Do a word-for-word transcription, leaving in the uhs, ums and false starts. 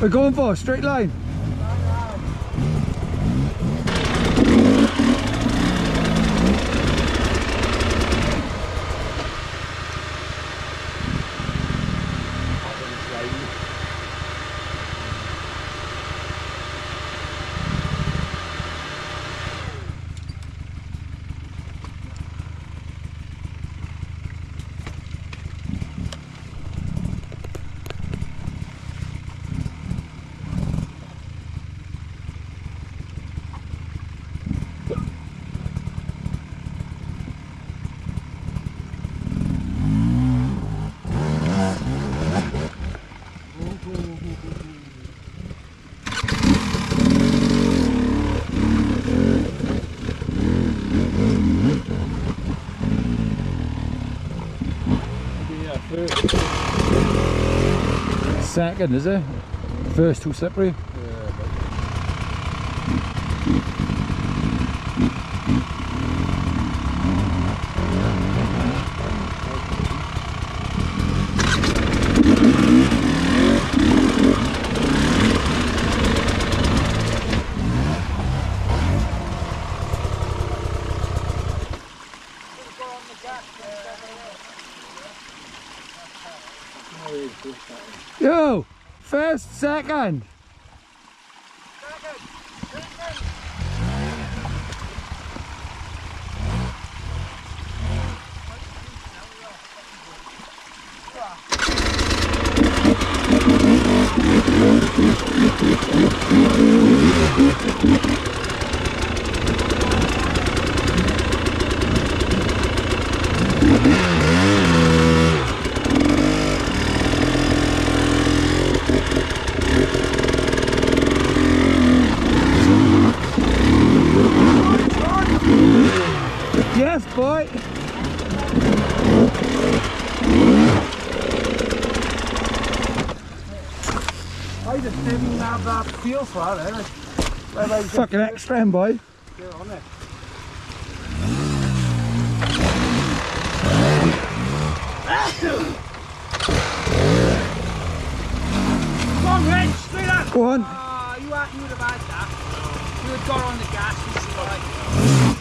We're going for a straight line. Second, is it? First too slippery. Yo, first, second. Second, second. Yes, boy. I just didn't have that feel for it, eh? Fucking extreme, boy. Get on it. Come on, Rich, straight up. Go on. Oh, you, you would have had that. You had got on the gas, you should have.